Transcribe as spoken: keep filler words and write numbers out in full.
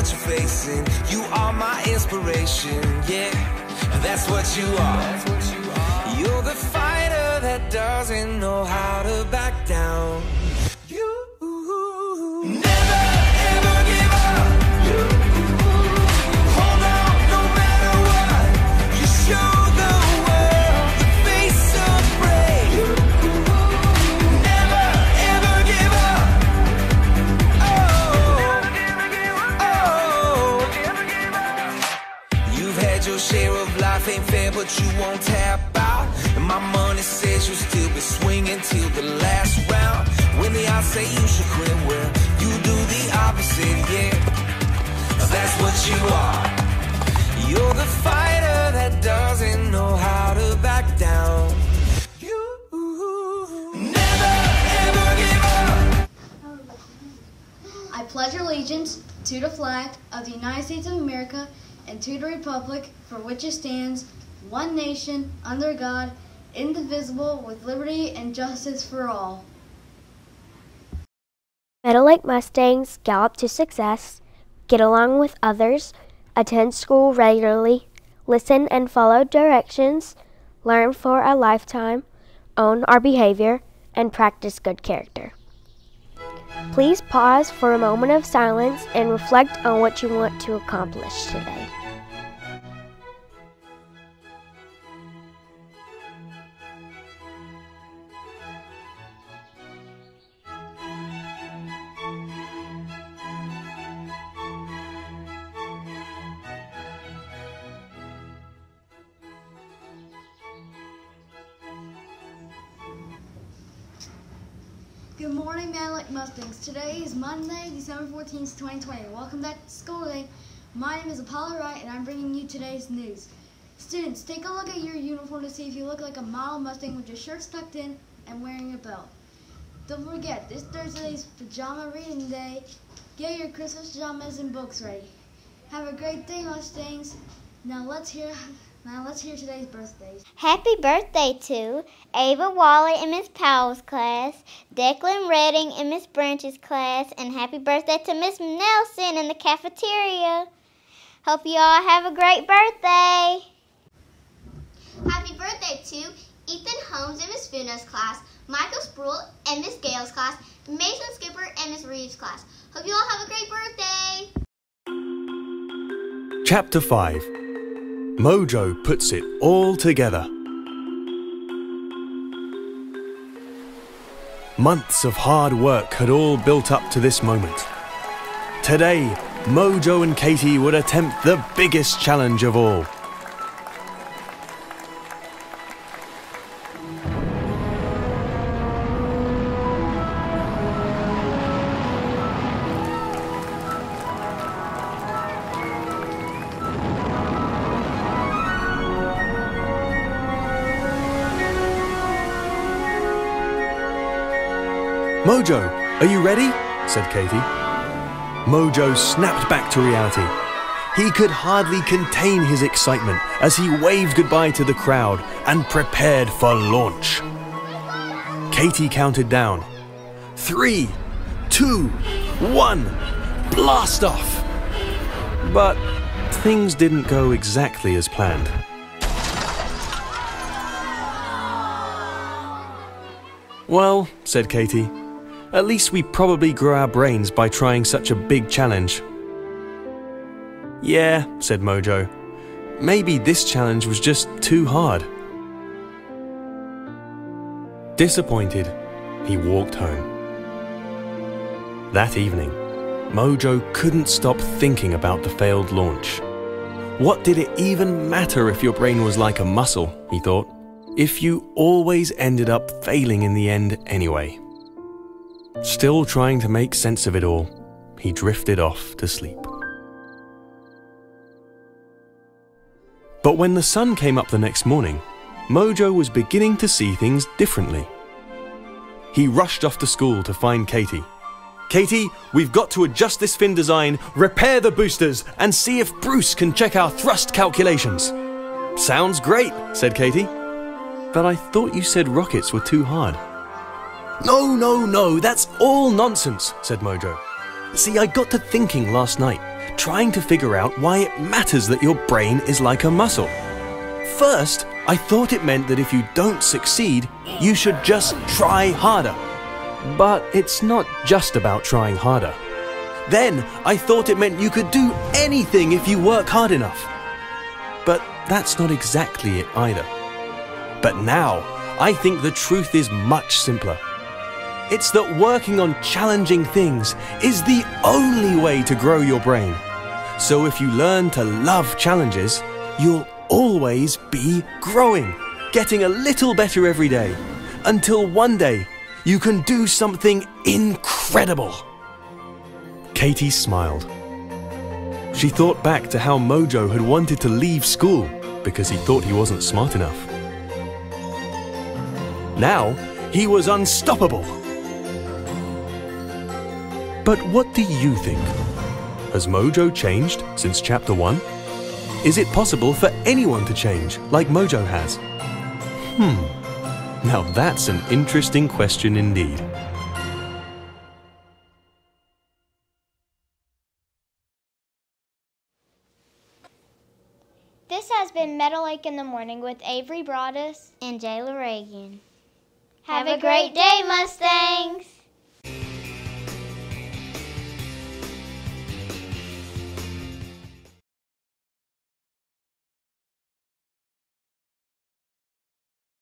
what you're facing. You are my inspiration, yeah, that's what you are. You're the fighter that doesn't know how to back down. You never ever give up. You hold on no matter what. You show the world the face of brave. You never ever give up. Oh, oh. You've had your share of life, ain't fair, but you won't tap out. And my money says you'll still be swinging till the last round. When the odds say you should quit, well, you do the opposite, yeah. That's what you are. You're the fighter that doesn't know how to back down. You never ever give up. I pledge allegiance to the flag of the United States of America and to the republic for which it stands, one nation, under God, indivisible, with liberty and justice for all. Meadow Lake Mustangs gallop to success, get along with others, attend school regularly, listen and follow directions, learn for a lifetime, own our behavior, and practice good character. Please pause for a moment of silence and reflect on what you want to accomplish today. Good morning, Meadow Lake Mustangs. Today is Monday, December fourteenth, twenty twenty. Welcome back to school today. My name is Apollo Wright, and I'm bringing you today's news. Students, take a look at your uniform to see if you look like a model Mustang with your shirts tucked in and wearing a belt. Don't forget, this Thursday's pajama reading day. Get your Christmas pajamas and books ready. Have a great day, Mustangs. Now let's hear now let's hear today's birthdays. Happy birthday to Ava Wally in Miss Powell's class, Declan Redding in Miss Branch's class, and happy birthday to Miss Nelson in the cafeteria. Hope you all have a great birthday. Happy birthday to Ethan Holmes in Miss Funo's class, Michael Sproul in Miss Gale's class, Mason Skipper in Miss Reeves' class. Hope you all have a great birthday. Chapter five. Mojo puts it all together. Months of hard work had all built up to this moment. Today, Mojo and Katie would attempt the biggest challenge of all. Mojo, are you ready? Said Katie. Mojo snapped back to reality. He could hardly contain his excitement as he waved goodbye to the crowd and prepared for launch. Katie counted down. Three, two, one, blast off! But things didn't go exactly as planned. Well, said Katie, at least we probably grew our brains by trying such a big challenge. Yeah, said Mojo. Maybe this challenge was just too hard. Disappointed, he walked home. That evening, Mojo couldn't stop thinking about the failed launch. What did it even matter if your brain was like a muscle, he thought, if you always ended up failing in the end anyway? Still trying to make sense of it all, he drifted off to sleep. But when the sun came up the next morning, Mojo was beginning to see things differently. He rushed off to school to find Katie. Katie, we've got to adjust this fin design, repair the boosters, and see if Bruce can check our thrust calculations. Sounds great, said Katie. But I thought you said rockets were too hard. No, no, no, that's all nonsense, said Mojo. See, I got to thinking last night. trying to figure out why it matters that your brain is like a muscle. First, I thought it meant that if you don't succeed, you should just try harder. But it's not just about trying harder. Then, I thought it meant you could do anything if you work hard enough. But that's not exactly it either. But now, I think the truth is much simpler. It's that working on challenging things is the only way to grow your brain. So if you learn to love challenges, you'll always be growing, getting a little better every day, until one day you can do something incredible. Katie smiled. She thought back to how Mojo had wanted to leave school because he thought he wasn't smart enough. Now, he was unstoppable. But what do you think? Has Mojo changed since chapter one? Is it possible for anyone to change like Mojo has? Hmm, now that's an interesting question indeed. This has been Meadow Lake in the Morning with Avery Broadus and Jayla Reagan. Have a great day, Mustangs!